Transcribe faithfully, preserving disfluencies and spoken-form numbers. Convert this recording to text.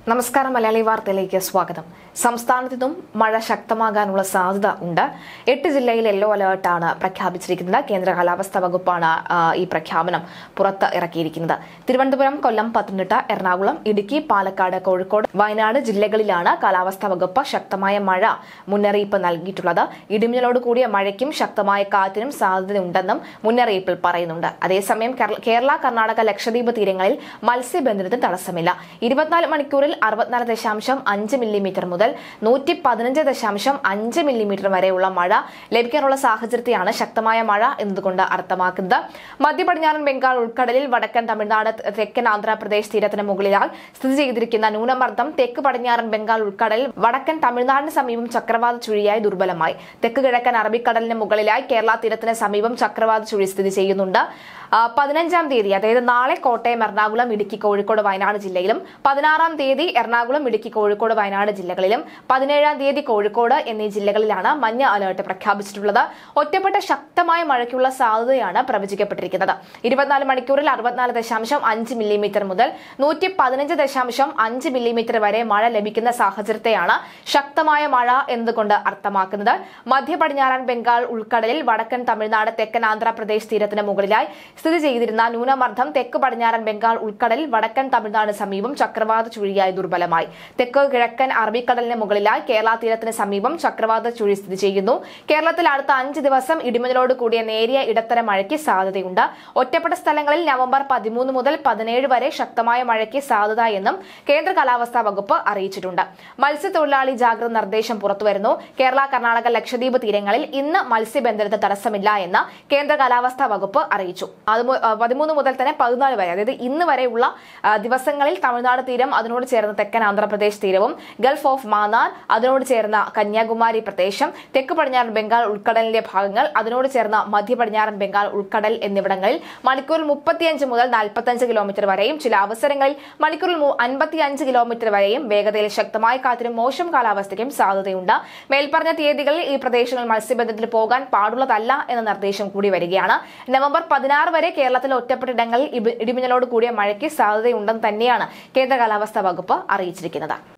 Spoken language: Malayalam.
നമസ്കാരം മലയാളി വാർത്തയിലേക്ക് സ്വാഗതം. സംസ്ഥാനത്ത് നിന്നും മഴ ശക്തമാകാനുള്ള സാധ്യത ഉണ്ട്. എട്ട് ജില്ലയിൽ യെല്ലോ അലേർട്ടാണ് പ്രഖ്യാപിച്ചിരിക്കുന്നത്. കേന്ദ്ര കാലാവസ്ഥാ വകുപ്പാണ് ഈ പ്രഖ്യാപനം പുറത്ത് ഇറക്കിയിരിക്കുന്നത്. തിരുവനന്തപുരം, കൊല്ലം, പത്തനംതിട്ട, എറണാകുളം, ഇടുക്കി, പാലക്കാട്, കോഴിക്കോട്, വയനാട് ജില്ലകളിലാണ് കാലാവസ്ഥാ വകുപ്പ് ശക്തമായ മഴ മുന്നറിയിപ്പ് നൽകിയിട്ടുള്ളത്. ഇടിമിന്നലോട് കൂടിയ മഴയ്ക്കും ശക്തമായ കാറ്റിനും സാധ്യതയുണ്ടെന്നും മുന്നറിയിപ്പിൽ പറയുന്നുണ്ട്. അതേസമയം കേരള, കർണാടക, ലക്ഷദ്വീപ് തീരങ്ങളിൽ മത്സ്യബന്ധനത്തിന് തടസ്സമില്ല. ഇരുപത്തിനാല് മണിക്കൂറിൽ അറുപത്തിനാല് ദശാംശം അഞ്ച് മില്ലിമീറ്റർ മുതൽ നൂറ്റി പതിനഞ്ച് ദശാംശം അഞ്ച് മില്ലിമീറ്റർ വരെയുള്ള മഴ ലഭിക്കാനുള്ള സാഹചര്യത്തെയാണ് ശക്തമായ മഴ എന്നതുകൊണ്ട് അർത്ഥമാക്കുന്നത്. മധ്യ പടിഞ്ഞാറൻ ബംഗാൾ ഉൾക്കടലിൽ വടക്കൻ തമിഴ്നാട്, തെക്കൻ ആന്ധ്രാപ്രദേശ് തീരത്തിന് മുകളിലായി സ്ഥിതി ചെയ്തിരിക്കുന്ന ന്യൂനമർദ്ദം തെക്ക് പടിഞ്ഞാറൻ ബംഗാൾ ഉൾക്കടലിൽ വടക്കൻ തമിഴ്നാടിന് സമീപം ചക്രവാത ചുഴിയായി ദുർബലമായി. തെക്ക് കിഴക്കൻ അറബിക്കടലിന് മുകളിലായി കേരള തീരത്തിന് സമീപം ചക്രവാത ചുഴി സ്ഥിതി ചെയ്യുന്നുണ്ട്. പതിനഞ്ചാം തീയതി അതായത് നാളെ കോട്ടയം, എറണാകുളം, ഇടുക്കി, കോഴിക്കോട്, വയനാട് ജില്ലയിലും പതിനാറാം തീയതി എറണാകുളം, ഇടുക്കി, കോഴിക്കോട്, വയനാട് ജില്ലകളിലും പതിനേഴാം തീയതി കോഴിക്കോട് എന്നീ ജില്ലകളിലാണ് മഞ്ഞ അലേർട്ട് പ്രഖ്യാപിച്ചിട്ടുള്ളത്. ഒറ്റപ്പെട്ട ശക്തമായ മഴയ്ക്കുള്ള സാധ്യതയാണ് പ്രവചിക്കപ്പെട്ടിരിക്കുന്നത്. ഇരുപത്തിനാല് മണിക്കൂറിൽ അറുപത്തിനാല് ദശാംശം അഞ്ച് മില്ലിമീറ്റർ മുതൽ നൂറ്റി പതിനഞ്ച് ദശാംശം അഞ്ച് മില്ലിമീറ്റർ വരെ മഴ ലഭിക്കുന്ന സാഹചര്യത്തെയാണ് ശക്തമായ മഴ എന്നതുകൊണ്ട് അർത്ഥമാക്കുന്നത്. മധ്യ പടിഞ്ഞാറൻ ബംഗാൾ ഉൾക്കടലിൽ വടക്കൻ തമിഴ്നാട്, തെക്കൻ ആന്ധ്രാപ്രദേശ് തീരത്തിന് മുകളിലായി സ്ഥിതി ചെയ്തിരുന്ന ന്യൂനമർദ്ദം തെക്ക് പടിഞ്ഞാറൻ ബംഗാൾ ഉൾക്കടലിൽ വടക്കൻ തമിഴ്നാടിന് സമീപം ചക്രവാത ചുഴിയായി ദുർബലമായി. തെക്ക് കിഴക്കൻ അറബിക്കടലിന് മുകളിലായി കേരള തീരത്തിന് സമീപം ചക്രവാത ചുഴി സ്ഥിതി ചെയ്യുന്നു. കേരളത്തിൽ അടുത്ത അഞ്ച് ദിവസം ഇടിമിന്നലോട് കൂടിയ നേരിയ ഇടത്തരം മഴയ്ക്ക് സാധ്യതയുണ്ട്. ഒറ്റപ്പെട്ട സ്ഥലങ്ങളിൽ നവംബർ പതിമൂന്ന് മുതൽ പതിനേഴ് വരെ ശക്തമായ മഴയ്ക്ക് സാധ്യത എന്നും കേന്ദ്ര കാലാവസ്ഥാ വകുപ്പ് അറിയിച്ചിട്ടുണ്ട്. മത്സ്യത്തൊഴിലാളി ജാഗ്രത നിർദ്ദേശം പുറത്തുവരുന്നു. കേരള, കർണാടക, ലക്ഷദ്വീപ് തീരങ്ങളിൽ ഇന്ന് മത്സ്യബന്ധനത്തിന് തടസ്സമില്ല എന്ന് കേന്ദ്ര കാലാവസ്ഥാ വകുപ്പ് അറിയിച്ചു. അത് പതിമൂന്ന് മുതൽ തന്നെ പതിനാല് വരെ അതായത് ഇന്ന് വരെയുള്ള ദിവസങ്ങളിൽ തമിഴ്നാട് തീരം, അതിനോട് ചേർന്ന തെക്കൻ ആന്ധ്രാപ്രദേശ് തീരവും, ഗൾഫ് ഓഫ് മാന്നാർ, അതിനോട് ചേർന്ന കന്യാകുമാരി പ്രദേശം, തെക്ക് പടിഞ്ഞാറൻ ബംഗാൾ ഉൾക്കടലിന്റെ ഭാഗങ്ങൾ, അതിനോട് ചേർന്ന മധ്യ പടിഞ്ഞാറൻ ബംഗാൾ ഉൾക്കടൽ എന്നിവിടങ്ങളിൽ മണിക്കൂറിൽ മുപ്പത്തിയഞ്ച് മുതൽ നാൽപ്പത്തിയഞ്ച് കിലോമീറ്റർ വരെയും ചില അവസരങ്ങളിൽ മണിക്കൂറിൽ അൻപത്തിയഞ്ച് കിലോമീറ്റർ വരെയും വേഗതയിൽ ശക്തമായ കാറ്റിനും മോശം കാലാവസ്ഥയ്ക്കും സാധ്യതയുണ്ട്. മേൽപ്പറഞ്ഞ തീയതികളിൽ ഈ പ്രദേശങ്ങളിൽ മത്സ്യബന്ധനത്തിന് പോകാൻ പാടുള്ളതല്ല എന്ന നിർദ്ദേശം കൂടി വരികയാണ്. നവംബർ പതിനാറ് വരെ കേരളത്തിലെ ഒറ്റപ്പെട്ടയിടങ്ങളിൽ ഇടിമിന്നലോട് കൂടിയ മഴയ്ക്ക് സാധ്യതയുണ്ടെന്ന് തന്നെയാണ് കേന്ദ്ര കാലാവസ്ഥാ വകുപ്പ് അറിയിച്ചിരിക്കുന്നത്.